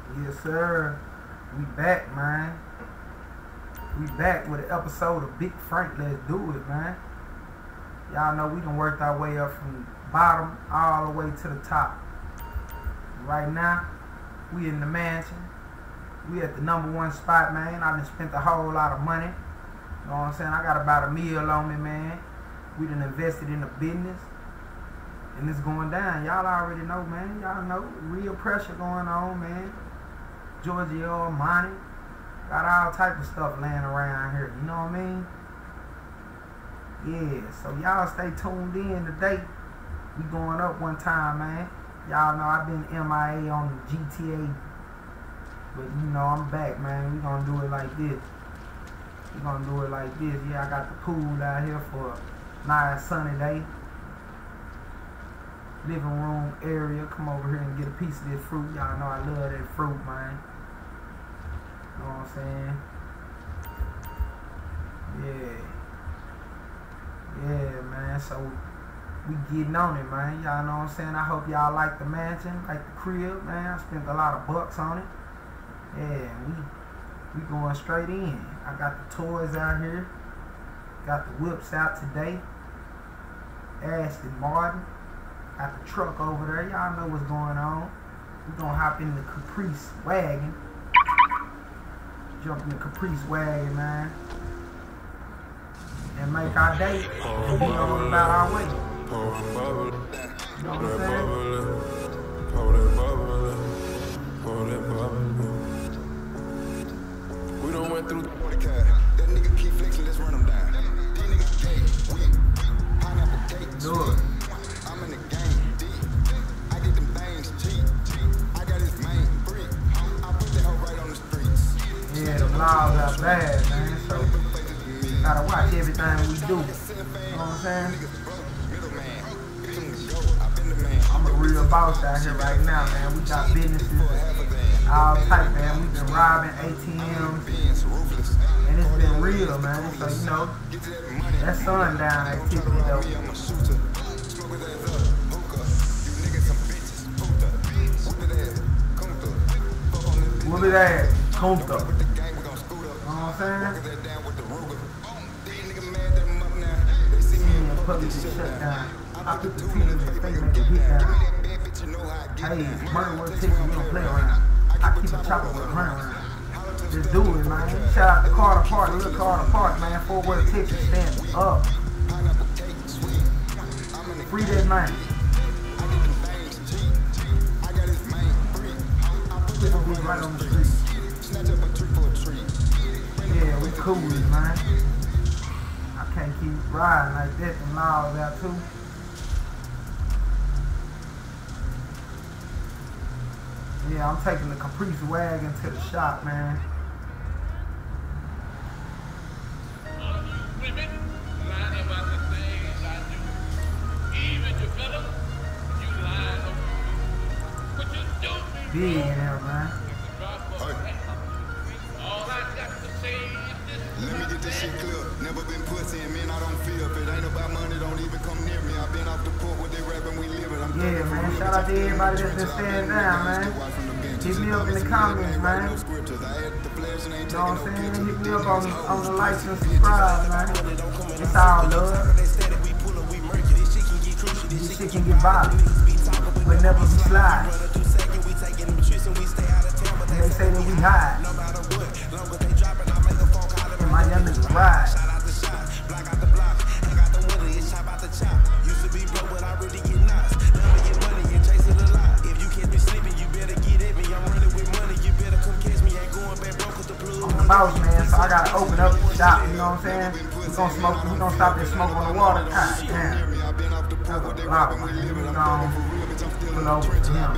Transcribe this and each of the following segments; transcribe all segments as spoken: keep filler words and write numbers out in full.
Yes, sir. We back, man. We back with an episode of Big Frank. Let's do it, man. Y'all know we done worked our way up from the bottom all the way to the top. Right now, we in the mansion. We at the number one spot, man. I done spent a whole lot of money. You know what I'm saying? I got about a meal on me, man. We done invested in the business. And it's going down. Y'all already know, man. Y'all know real pressure going on, man. Giorgio Armani. Got all type of stuff laying around here. You know what I mean? Yeah. So y'all stay tuned in today. We going up one time, man. Y'all know I've been M I A on the G T A. But you know I'm back, man. We gonna do it like this. We gonna do it like this. Yeah, I got the pool out here for a nice sunny day. Living room area. Come over here and get a piece of this fruit. Y'all know I love that fruit, man. You know what I'm saying? Yeah. Yeah, man. So we getting on it, man. Y'all know what I'm saying? I hope y'all like the mansion, like the crib, man. I spent a lot of bucks on it. Yeah, we we going straight in. I got the toys out here. Got the whips out today. Aston Martin. Got the truck over there. Y'all know what's going on. We gonna hop in the Caprice wagon. Jump in the Caprice wagon, man. And make our day. And be on about our way. You know what I'm saying? We done went through the water car. That nigga keep flexing, let's run him down. These niggas gay, we pineapple cake. Do it. I'm in the game, deep. I get them things cheap. I got his main free. I put that hoe right on the streets. Yeah, the laws are bad, man. So gotta watch everything we do. You know what I'm saying? I'm a real boss out here right now, man. We got businesses all type, man. We've been robbing A T Ms, and it's been real, man. So you know, that's sundown activity though. Whoop it ass, Kunta. You know what I'm saying? The public is shut down. I put the team in the face and get hit down. Hey, murder work takes you don't play around. I keep a chopper with a run around. Just do it, man. Shout out to Carter Park, little Carter Park, man. Fort Worth, Texas, stand up. Free that man. People be right on the street. Yeah, we cool, man. I can't keep riding like that and laws out too. Yeah, I'm taking the Caprice wagon to the shop, man. Big in there, man. Let me get this shit clear. Never been pussy and man, I don't feel. If it ain't about money, don't even come near me. I've been off the port with they rapping, we living. I'm yeah, man. Shout out to everybody that's been staying down, man. Hit me up in the comments, man. You know what I'm saying? Hit me up on, on the likes and subscribe, man. It's all love. This shit can get violent, but never be slide. And they say that we hide. And my young niggas ride. Boss, man, so I gotta open up the shop, you know what I'm saying? We gonna smoke, we gonna stop this smoke on the water. God damn. That's a lot, man. We gonna pull over to him.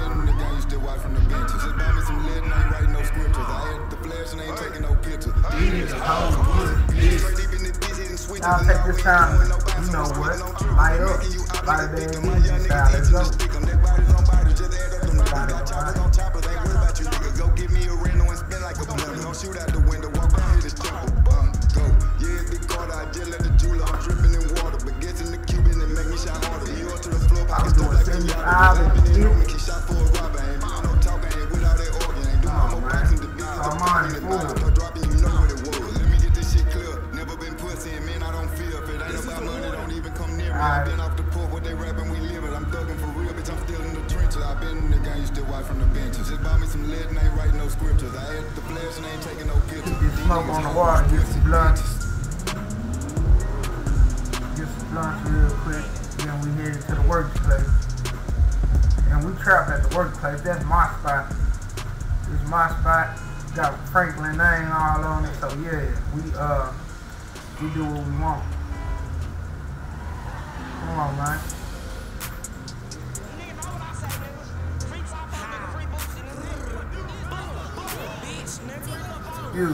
Y'all take this time, you know what? Light up. Light a damn music style. Let's go. Shoot out the window, walk down here, this temple, um, go. Yeah, big Carter, I just let the jeweler, I'm dripping in water, but gets in the Cuban and make me shine harder. You to the floor, pockets still like a yard. Keep shot for a robber, ain't no talking, ain't without that organ, ain't doing some lead and ain't writing no scriptures. I added the flash and ain't taking no pictures. Get this smoke on the water, get some blunts. Get some blunts real quick. Then we headed to the workplace. And we trap at the workplace. That's my spot. This is my spot. Got Franklin name all on it. So yeah, we uh we do what we want. Come on, man. You.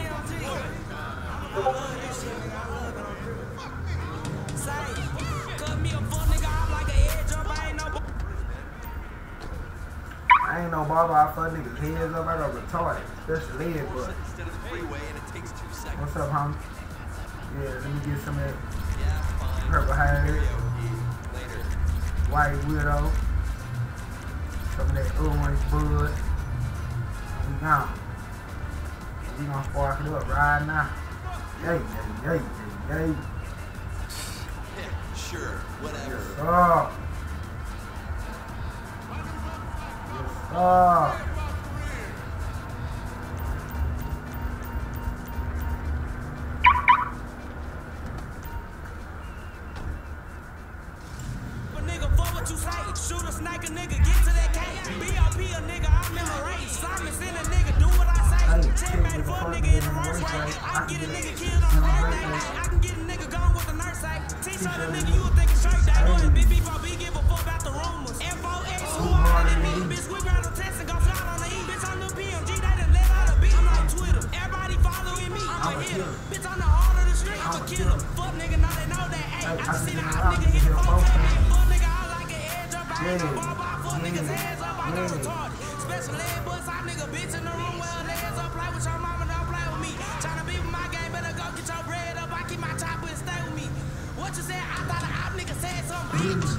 I ain't no barber, I fuck niggas heads up, I got retarded, especially lead butt. What's up, homie? Yeah, let me get some of that purple hair, white widow, some of that orange bud. We gone. We gonna spark it up right now. Yay, yay, yay, yay, yay. Sure, whatever. Yes, sir. Yes, sir. What you say? Shoot a snake, a nigga, get to that cake. B O P a nigga, I'm in a race. Simon send a nigga, do what I say. Checkmate for a nigga in the worst way. I can get a nigga killed on birthday. I can get a nigga gone with the nurse say. T-shirt a nigga, you would think it's straight. That boy B B four B give a fuck about the rumors. F O X, who harder than me? Bitch, we grab a test and go slide on the E. Bitch, I'm the P M G, they done let out a beat. I'm on Twitter. Everybody following me. I'm a hitter. Bitch, on the heart of the street, I'm a killer. Fuck nigga, now they know that. Ayy, I just seen a hot nigga hit a phone tag. Fuck nigga, I like an edge up. I ain't no ball, I fuck niggas' hands up. I got retarded. Special ed bus, I nigga bitch in the room where her legs up. Play with your mama, don't play with me. Tryna be with my game, better go get your bread up. I keep my chopper and stay with me. What you said? I thought a op nigga said something, bitch.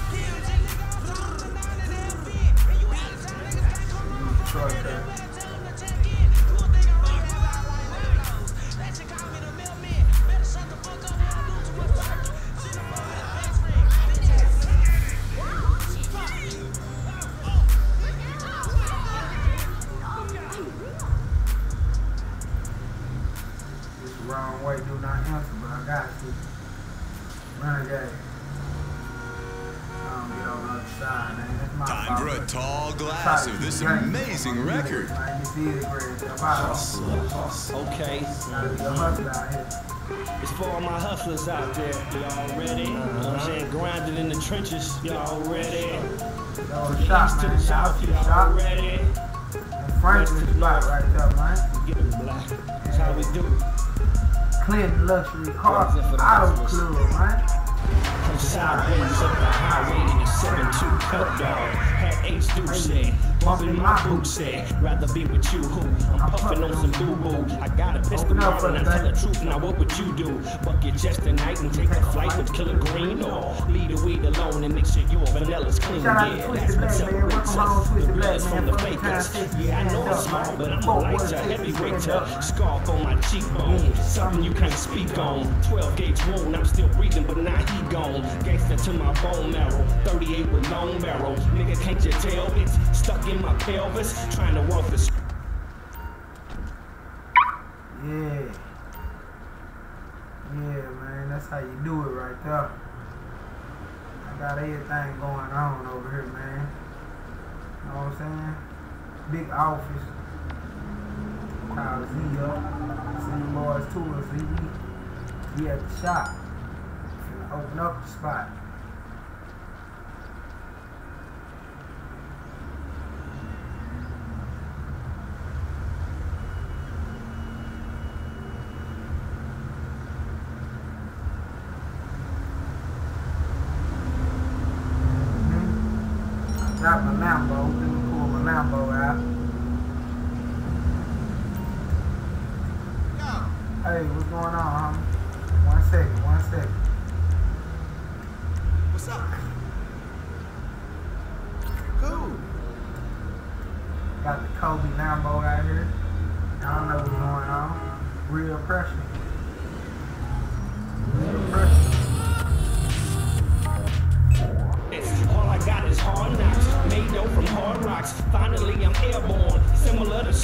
Wrong way, do not answer, but I got to. Renegade. I don't get on the other side, man. That's my Time fault. for a tall glass of this amazing record. Man, this is great. Okay, Gotta be a hustler out here. it's for all my hustlers out there. Y'all ready? You know what I'm saying? Grinding in the trenches. Y'all ready? Yo, the shop, To man. the Shout out south. to the Y'all shop. ready? And Franklin's spot right there, man. Get it, black. That's how we do it. Clinton Luxury Car Represent for the Auto hustlers. Club, man. From sideways up the highway in a seven two cut dog. Had H Deuce said, bumping my boot said, rather be with you who? I'm puffing on some boo boo. I got a pistol Open up out for and I the tell the back. truth. Now what would you do? Buck your chest tonight and take a flight with Killer Green, or leave the weed alone and make sure your vanilla's clean. Shout out to Yeah, Twisted that's Black, what man. Welcome home, separates us. The Twisted Black, blood's man. from the Fucking time fakers. sixty, Yeah, I know stand I'm up, small, man. but I'm a Fuck lighter, what it is, heavyweight, stand up, man. scarf on my cheekbone. Something you can't speak on. twelve gauge wound, I'm still breathing, but now he gone. Gangsta to my bone marrow. thirty-eight with long barrel. Nigga, can't you tell it's stuck in my pelvis? Trying to walk the Yeah. Yeah, man. That's how you do it right there. I got everything going on over here, man. You know what I'm saying? Big office. Called Z up. See the boys tour Z D. He at the shop. Finna open up the spot. Got my Lambo, let me pull my Lambo out. Hey, what's going on, homie? One second, one second. What's up? Who? Got the Kobe Lambo out here. I don't know what's going on. Real pressure. Real pressure. All I got is hard knocks, made dope from hard rocks. Finally, I'm airborne.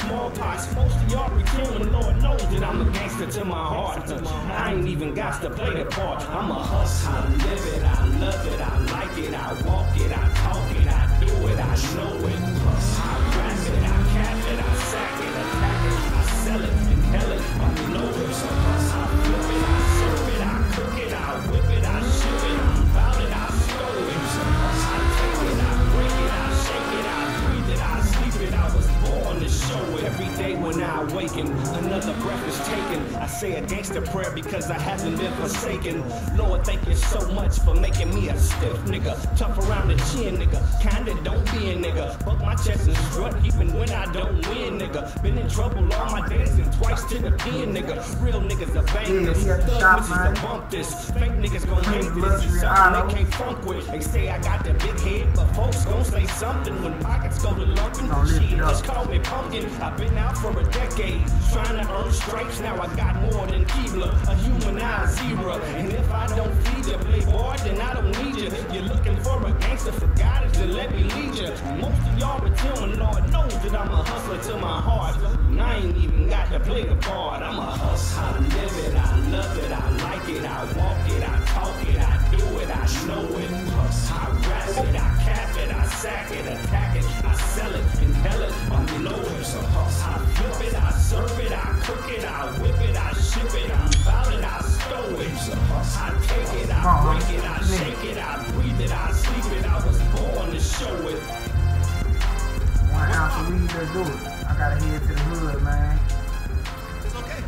smallpox. Most of y'all pretend, Lord knows that I'm a gangster to my heart. I ain't even got to play the part. I'm a hustler. I live it, I love it, I like it, I walk it, I talk it, I do it, I know it. I rap it, I cap it, I sack it, attack it, I sell it, inhale it, I know it. I flip it, I serve it, I cook it, I whip it, I ship it, I'm about it, I stole it. I take it, I break it, I shake it, I breathe it, I sleep it, I was born to show it. Every day when I awaken, another breath is taken. I say a gangster prayer because I haven't been forsaken. Lord, thank you so much for making me a stiff nigga. Tough around the chin, nigga. Kinda don't be a nigga. Buck my chest and strut even when I don't win, nigga. Been in trouble all my days and twice to the pen, nigga. Real niggas are bang this. Yeah, Thug bitches to bump this. Fake niggas gon' hate this. It's something they can't funk with. They say I got the big head, but folks gon' say something when pockets go to lumping. Shit, just call me pumpkin. I've been out for a decade, trying to earn stripes. Now I got more than Keebler, a humanized zebra. And if I don't feed you, playboy, then I don't need you. You're looking for a gangster for guidance, then let me lead you. Most of y'all pretend, Lord knows that I'm a hustler to my heart. And I ain't even got to play the part. I'm a hustler. I live it, I love it, I like it, I walk it, I talk it, I do it, I know it. I rap it, I cap it, I sack it, attack it, I sell it, inhale it, I know it. I flip it, I serve it, I cook it, I whip it, I ship it, I'm about it, I stole it. I take it, I break it, I shake it, I breathe it, I sleep it, I was born to show it. One ounce of weed, let's do it. I gotta head to the hood, man. It's okay.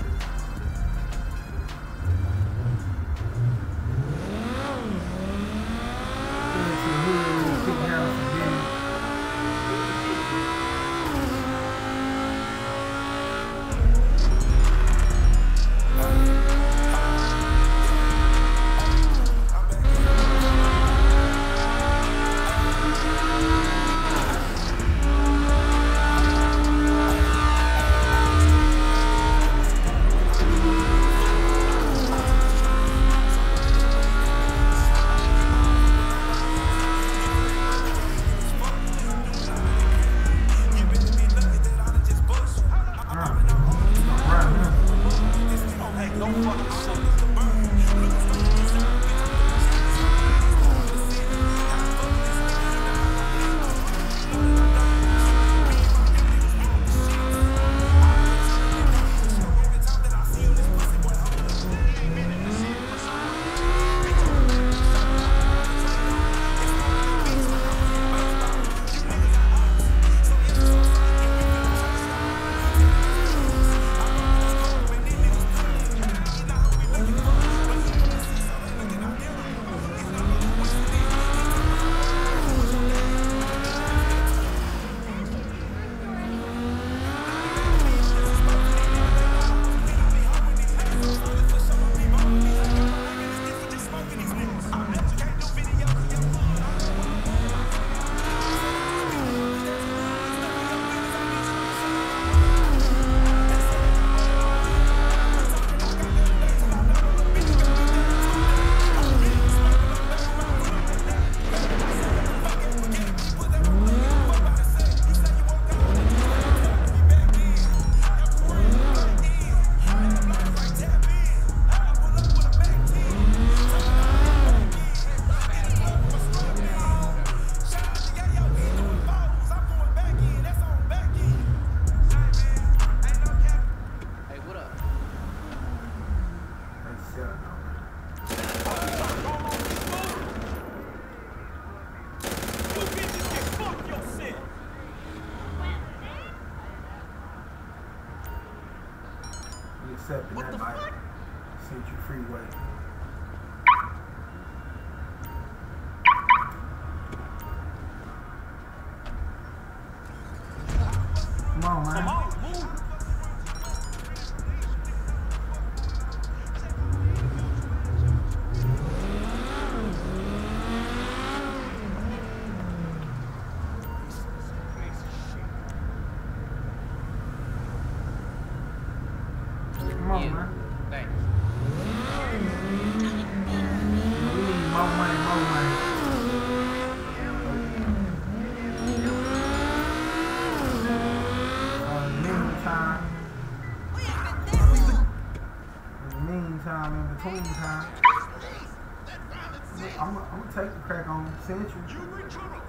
Head to the hood, we'll sit down for dinner. Accepting What that the bike. fuck? Century Freeway. Come on, man. Come on, move. Come on, man. Thanks. We need more money, more money. Uh, I'm gonna take the crack on Central. You in trouble.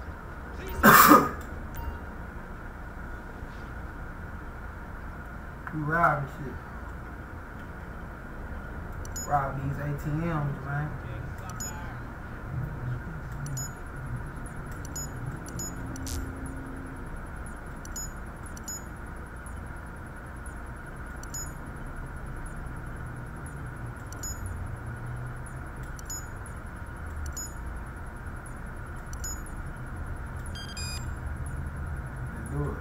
We robbing shit. Rob these A T Ms, man. Let's do it.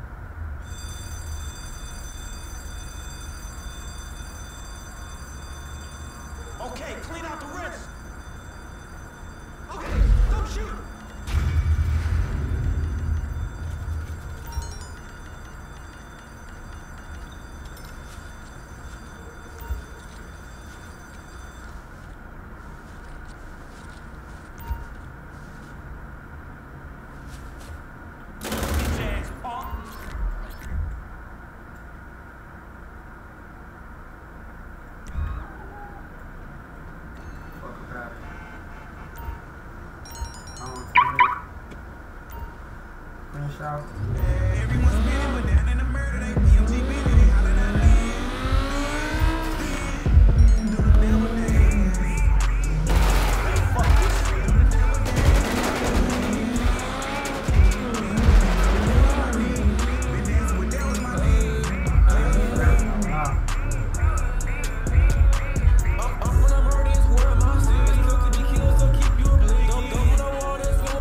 Okay, clean out the rest. Okay, don't shoot. Bitch ass punk. Fuck about it. I don't take it. Finish out. Everyone's spinning, but down in the murder, they B M G baby, they hollering out Lynn, Lynn, do the devil dance. Fuck this shit, do the devil dance. Been dancing with devils, my nigga. Wow. I'm from the murderous world, my sins cook to be killed, so keep you bleeding. Don't go with no water, so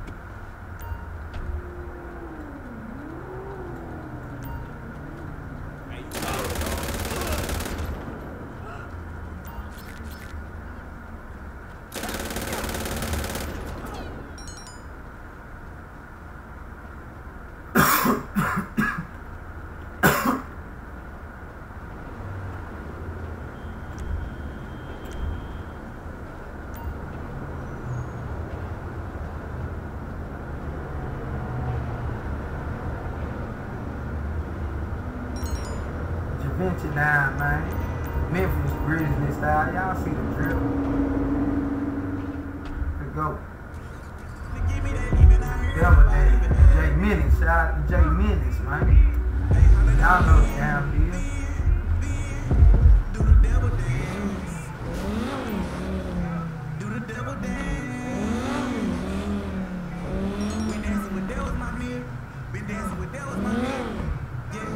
Javinci nine, man. Memphis Grizzly style. Y'all see the drip. Let's go. Give me that even out here. Devil Day. J Menace. Shout out to J Menace, man. Y'all know the damn deal. Do the devil dance. Do the devil dance. We dancing with devils, my man. Been dancing with devils, my man. Yeah.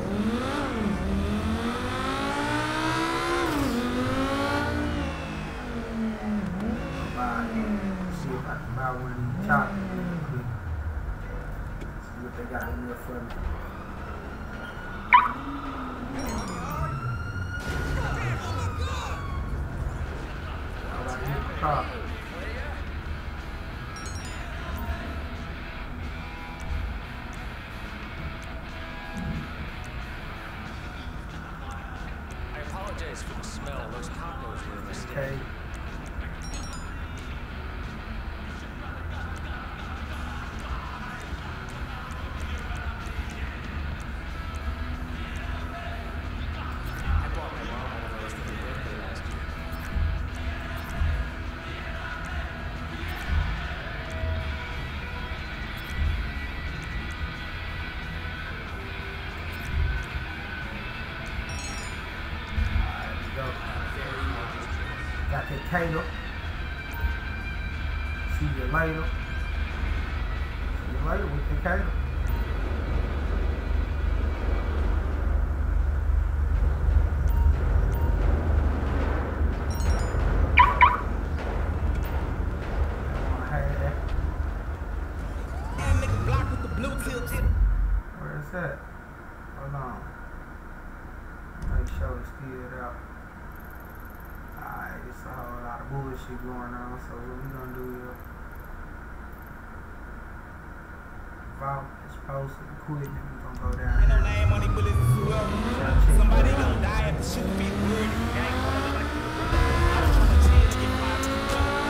Buy- See if I can buy one of these chocolates real quick. See what they got in there for me. All right, here's the car. I apologize for the smell. Those tacos were a mistake. Okay. I bought my mom one of those for her birthday last year. Go. Got that Taylor. See you later. See you later with the Taylor. Nigga block with the blue tips. Where is that? Hold on. Make sure it's still out. Alright, it's a whole lot of bullshit going on, so what we gonna do here? Vault is posted, equipment, we gonna go down Ain't no here. name on these bullets, it's whoever. Somebody gonna die at the shit fit word. Gang gonna look like you the brother. I was trying to chill to get five to the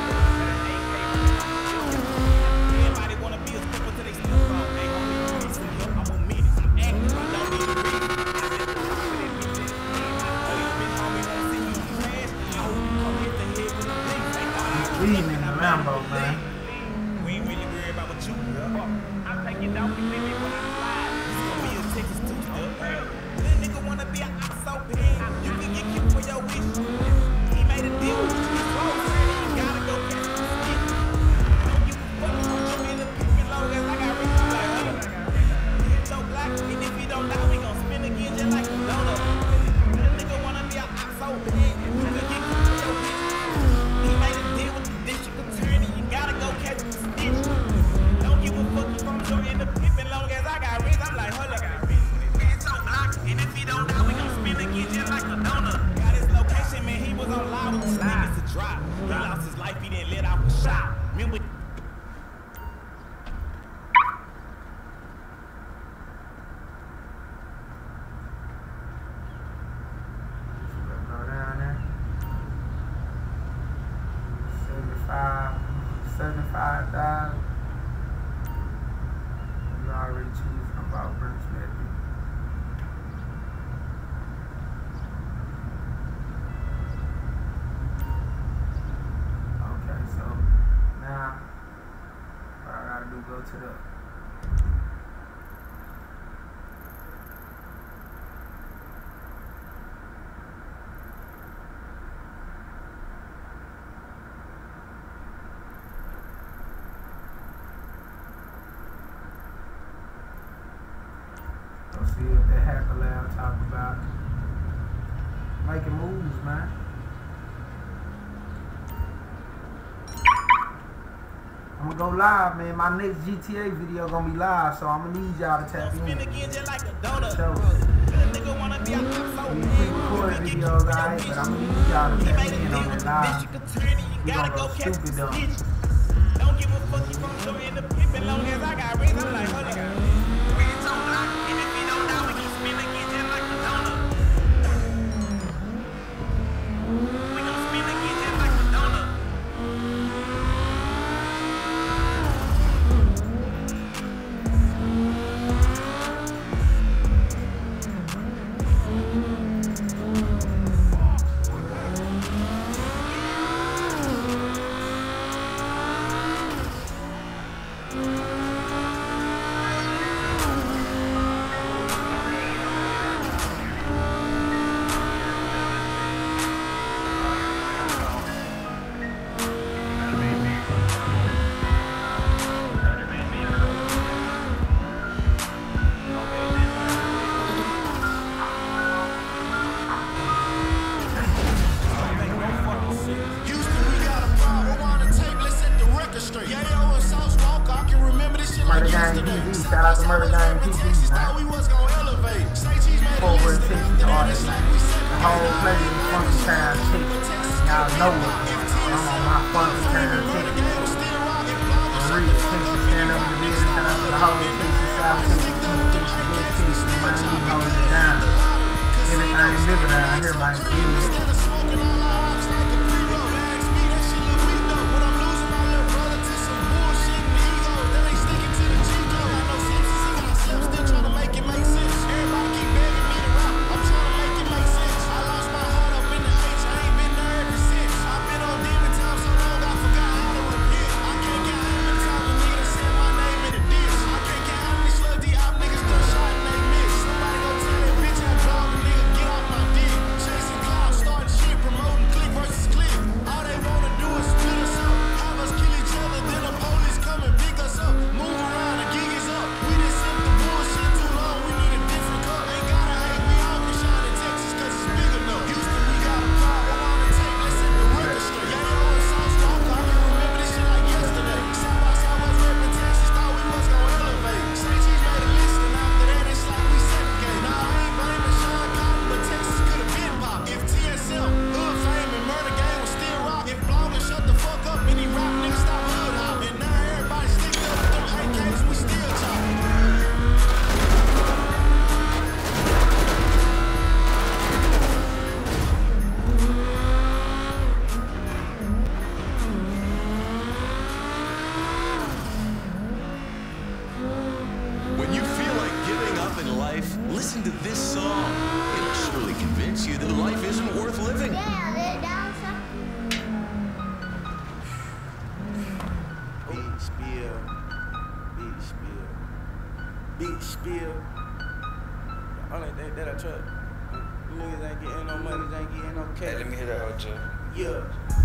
Everybody wanna be a stepper till they still wrong. They gon' be releasing me. I'm on minutes. I'm active. I don't need a reason. I said the top of that bitch ass. Oh, you been homie, won't see you trash. I hope you come hit the head with a thing. Thank God I Leaving in the Lambo, man. Cracker Lab talking about making moves, man. I'm gonna go live, man. My next G T A video gonna be live, so I'm gonna need y'all to tap in. Spin again just like a donut. So, Nigga wanna be out there so these pre-recorded videos, alright, but I'm gonna need y'all to tap in on that live. We gonna go stupid though. Don't give a fuck if I'm showing the pimpin' long as I got rings. I'm like, hold on. Rings on lock, and if you don't know, we can spin again just like a donut. We gon' spin again just like a donut. Murder Gang T V, shout out to Murder Gang T V, man. Forward Texas artist, man. The whole place is funky town Texas. Y'all know it. I'm on my funky town Texas. Maria Texas, stand up in the business, shout out to the whole Texas, South Texas, East Texas, West Texas, man. We holding it down. Everything living out here like this. Listen to this song. It'll surely convince you that life isn't worth living. Yeah, they're down something. Big spill. Big spill. Big spill. The only thing that I trust. Niggas ain't getting no money, they ain't getting no cash. Hey, let me hear that out, Joe. Yeah.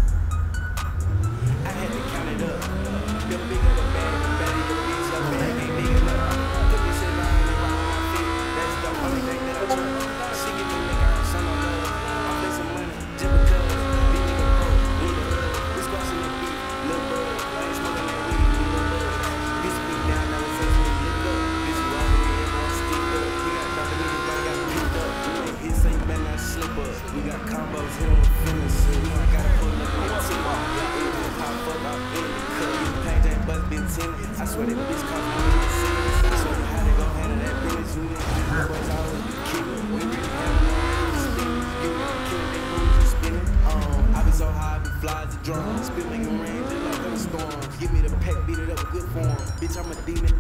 I had to count it up. The bigger the bag, the better your bitch. Your bag ain't big enough. Put this shit around and around my feet. That's the only thing that I trust. She give me nigga out some of love. I'm flexing money just because. Big nigga broke, need a hug. We squashing the beat, little bud. I ain't smoking that weed, little bud. Bitch be down, now it's us when you look up. Bitch you all the way in, I'm stick up. We got Doctor Niggas, but I got picked up. You ain't hit, so you better not slip up. We got combos, hit 'em with feelings. So you ain't gotta pull up on the team. Pop up, I'm in the cut. You paint that butt, been tinted. I swear that bitch cost me in the cities. I swear how they gon' handle that business. You didn't do the boys, I was the killer. We really have no spin. You never kill they moves and spinning. Um, I be so high, I be fly as a drone. Spit making rain just like thunderstorms. Give me the pack, beat it up with good form. Bitch, I'm a demon.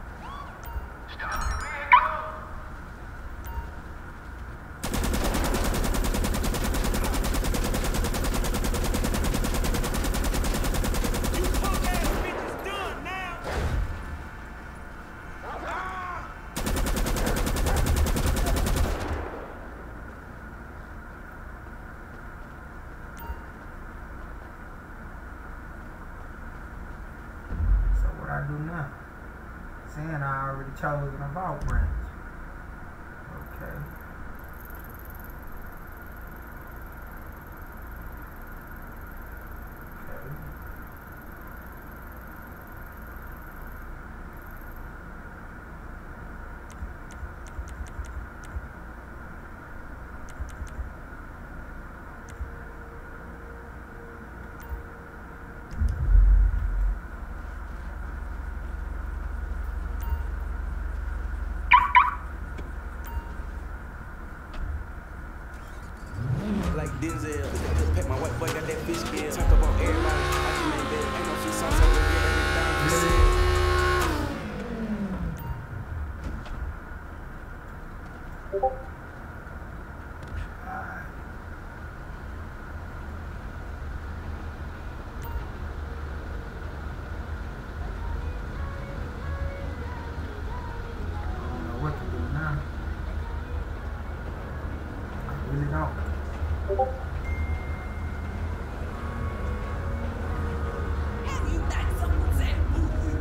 I do now. Saying I already chose an about branch. Okay. Denzel, pack my white boy, got that fish scale. Talk about everybody, I just made that. Ain't no few songs over here, everything for sale. What to do now? I really don't. Have you not someone said boo-boo?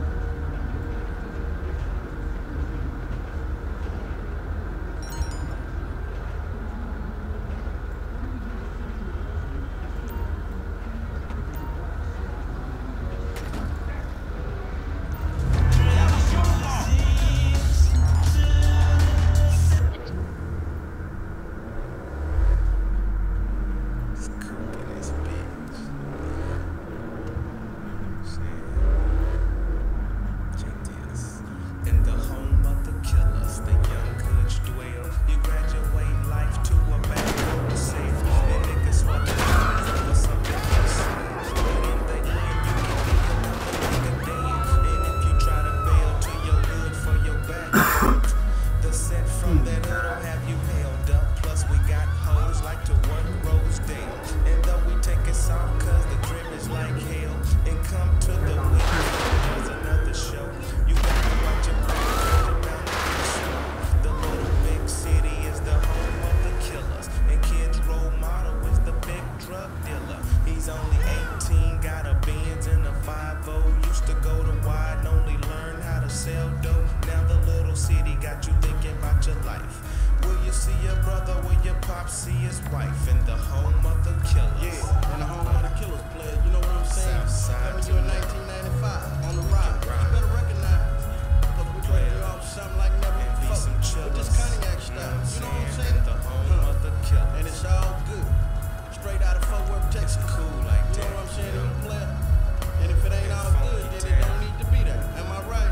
In the home of the killers, the young could dwell. You graduate life to a better road safe. And niggas want to for something else. But in the end, you can be another nigga dead. And if you try to bail to your hood for your back, the set from that hood'll have you held up. Plus we got hoes like to work Rosedale. And though we take it soft cause the drip is like hell. And come to the weekend, there's another show. You gotta watch your back, you're bound to get slow. The little big city is the home of the killers. And kids' role model is the big drug dealer. He's only eighteen, got a Benz and a five oh. Used to go to wide and only learn how to sell dope. Now the little city got you thinking about your life. Will you see your brother? Will your pop see his wife? In the home of the killers. Yeah, and the home of the killers player, you know what I'm saying? Coming to you in nineteen ninety-five on the ride. You better recognize, because we're playing you off something like never before. With this Cognac style, you know what I'm saying? The home of the killers. And it's all good. Straight out of Fort Worth, Texas. Cool like You that. know what I'm saying? Young player. And if it ain't all good, then it don't need to be there. Am I right?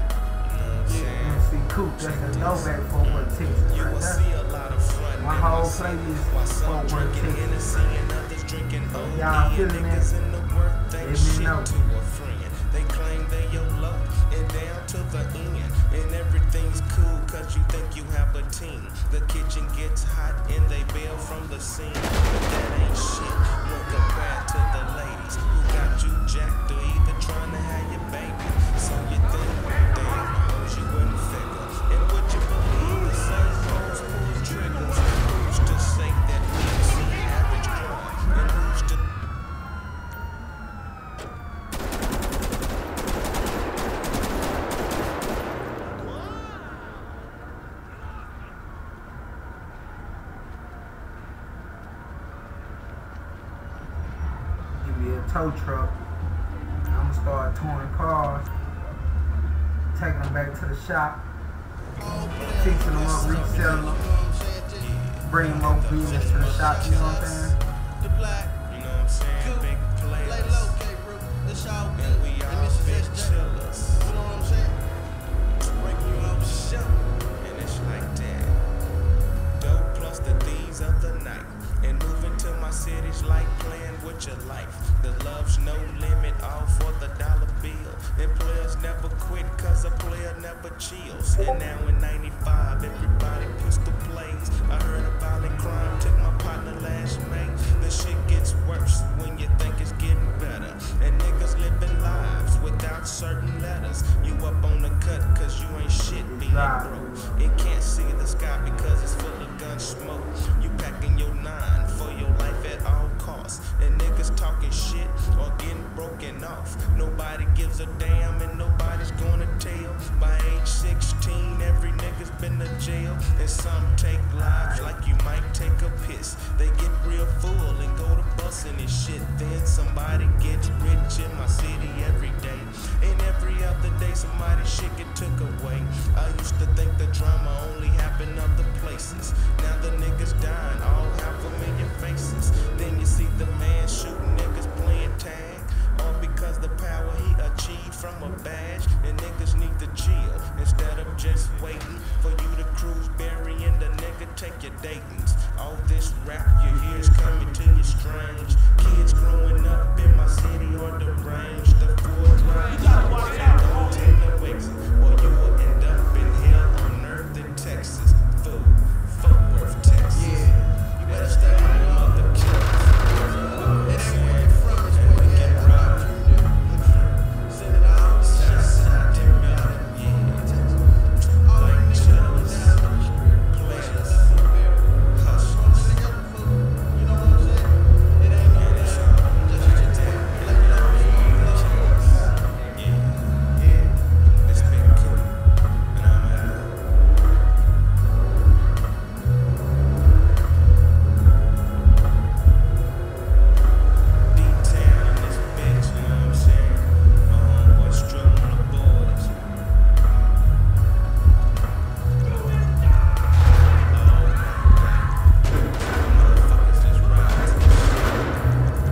M C Coop, that's the throwback for what Texas You right will there. see a lot of front My whole playlist while is some Fort Worth, drinking Texas. Hennessy and others drinking O D. Y'all And feeling niggas that? in the work think Let me shit know. to a friend. They claim they your low and down to the end. And everything's cool cause you think you have a team. The kitchen gets hot and they bail from the scene. But that ain't shit when compared to the ladies who got you jacked or either trying to have your baby. So you think, damn, I hoes you wouldn't figure. And would you believe the same hoes pull triggers? Who's to say that we's the average girl? And who's to Give me a tow truck. I'm gonna start touring cars, taking them back to the shop, fixing them up, reselling them, bringing more business to the shop. You know what I'm saying? The black. You know what I'm saying? Big Lay players. low, K-Bro. It's all good. And we And all this is big S J. chillers. You know what I'm saying? Breaking you off show. And it's like that. Dope plus the thieves of the night. And moving to my city's like playing with your life. The love's no limit, all for the dollar bill. And players never quit cause a player never chills. And now in ninety-five, everybody pistol plays. I heard a violent crime, took my partner last May. The shit gets worse when you think it's getting better. And niggas living lives without certain letters. You up on the cut cause you ain't shit being broke. It can't see the sky because it's full of gun smoke. You packing your nine for your life at all costs. And niggas talking shit or getting broken off. Nobody gives a damn and nobody's gonna tell. By age sixteen, every nigga's been to jail. And some take lives like you might take a piss. They get real full and go to busting and shit. Then somebody gets rich in my city every day. And every other day somebody's shit get took away. I used to think the drama only happened other places. Now the niggas dying, all half a million faces. Then you see the man shooting niggas playing tag. All because the power he achieved from a badge. And niggas need to chill instead of just waiting for you to cruise burying the nigga take your datings. All this rap you hear is coming to you strange. Kids growing up in my city or the range. The full grind. You gotta watch out. Don't take no exit, or you will end up in hell on earth in Texas. Fool, Fort Worth, Texas. Yeah, you better stay on your Mother killers. It ain't where you from, it's where you at, right? Send it out. Southside to Melbourne, yeah. Like jealous, players, hustlers. You know what I'm saying? It ain't no Just yeah, yeah. It's been cool, and I'm out. D-Town in this bitch, you know what I'm saying? My homeboy strolling the boys. Motherfuckers just ride to the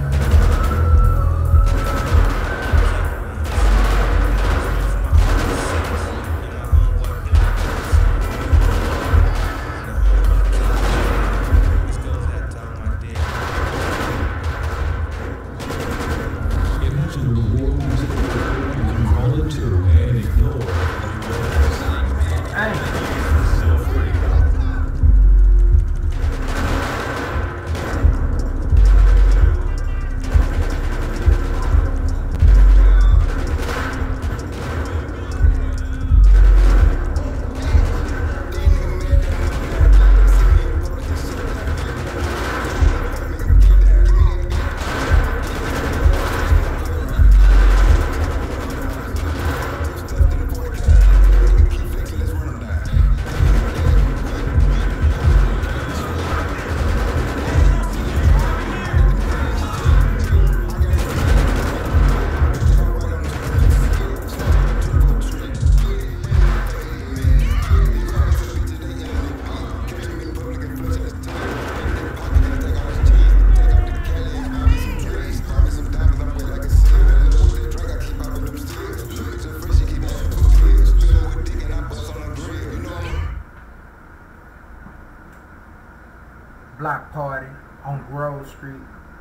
Imagine a reward music you can crawl into and ignore. Hey. Block party on Grove Street.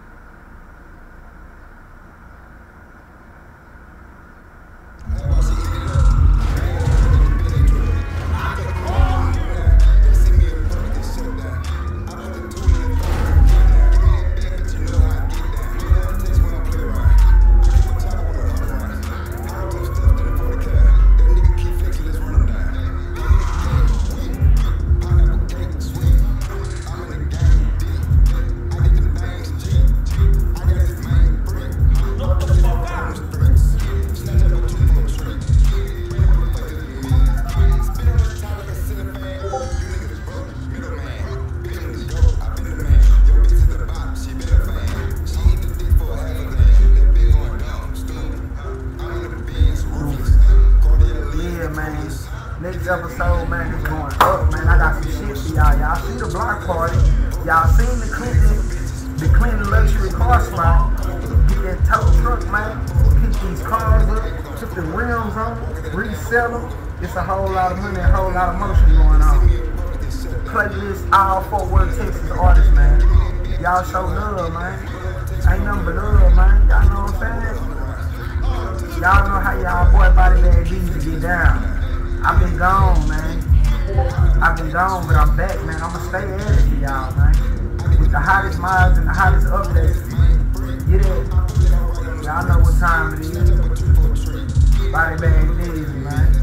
Next episode, man, is going up, man. I got some shit for y'all. Y'all see the block party. Y'all seen the Clinton, the Clinton luxury car spot. Get that tow truck, man. Pick these cars up, put the rims on, resell them. It's a whole lot of money, a whole lot of motion going on. Playlist all Fort Worth, Texas artists, man. Y'all show love, man. Ain't nothing but love, man. Y'all know what I'm saying? Y'all know how y'all boy Body Bag Bees get down. I've been gone, man. I've been gone, but I'm back, man. I'ma stay at it for y'all, man. With the hottest miles and the hottest updates. Get it? Y'all know what time it is. Body Bag Bees, man.